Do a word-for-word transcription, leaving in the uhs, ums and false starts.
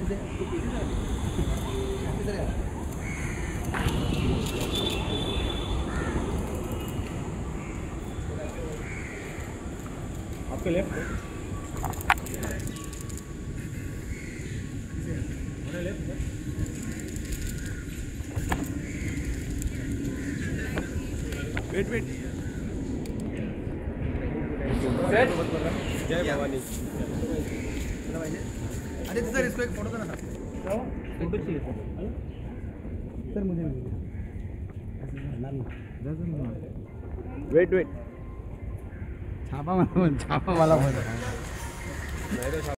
आपके left wait wait जय Bhavani. Aditya sir इसको एक फोटो देना था। फोटो चाहिए सर मुझे वेट वेट छापा वाला छापा वाला